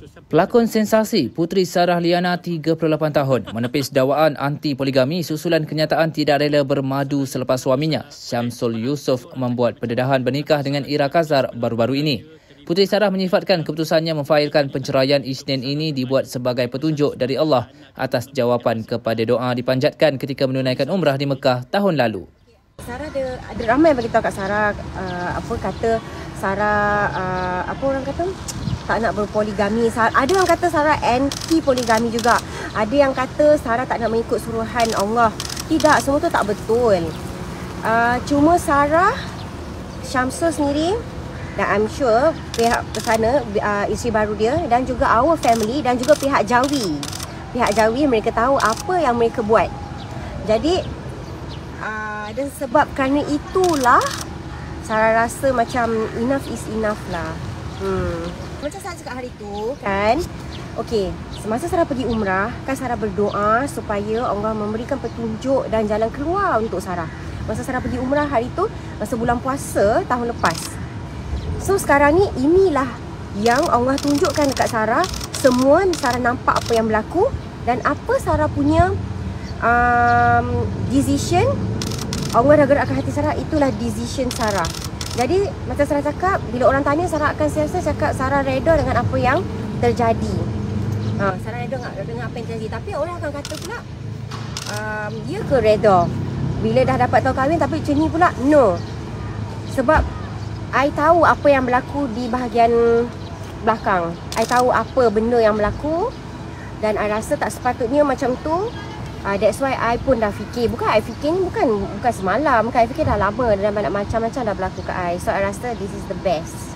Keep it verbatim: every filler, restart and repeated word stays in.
Pelakon sensasi Puteri Sarah Liana, tiga puluh lapan tahun, menepis dakwaan anti-poligami susulan kenyataan tidak rela bermadu selepas suaminya, Syamsul Yusof, membuat pendedahan bernikah dengan Ira Kazar baru-baru ini. Puteri Sarah menyifatkan keputusannya memfailkan penceraian Isnin ini dibuat sebagai petunjuk dari Allah atas jawapan kepada doa dipanjatkan ketika menunaikan umrah di Mekah tahun lalu. Sarah ada, ada ramai bagi tahu kat Sarah uh, apa kata Sarah uh, apa orang kata tak nak berpoligami. Ada yang kata Sarah anti poligami juga. Ada yang kata Sarah tak nak mengikut suruhan Allah. Tidak, semua tu tak betul. Uh, cuma Sarah, Syamsul sendiri dan I'm sure pihak sana, uh, isteri baru dia dan juga our family dan juga pihak Jawi. Pihak Jawi mereka tahu apa yang mereka buat. Jadi uh, dan sebab kerana itulah Sarah rasa macam enough is enough lah. Hmm. Macam saya cakap hari tu kan, okey, semasa Sarah pergi umrah, kan Sarah berdoa supaya Allah memberikan petunjuk dan jalan keluar untuk Sarah. Masa Sarah pergi umrah hari tu, masa bulan puasa tahun lepas. So sekarang ni inilah yang Allah tunjukkan dekat Sarah. Semua Sarah nampak apa yang berlaku dan apa Sarah punya um, decision. Allah dah gerakkan hati Sarah, itulah decision Sarah. Jadi macam Sarah cakap, bila orang tanya Sarah akan sentiasa cakap Sarah reda dengan apa yang terjadi. Ha, Sarah reda dengan apa yang terjadi. Tapi orang akan kata pula, um, ya ke reda bila dah dapat tahu kahwin tapi macam ni pula? No. Sebab I tahu apa yang berlaku di bahagian belakang. I tahu apa benda yang berlaku dan I rasa tak sepatutnya macam tu. Uh, that's why I pun dah fikir. Bukan I fikir ni bukan bukan semalam. Bukan I fikir dah lama. Dan banyak macam-macam dah berlaku kat I. So I rasa this is the best.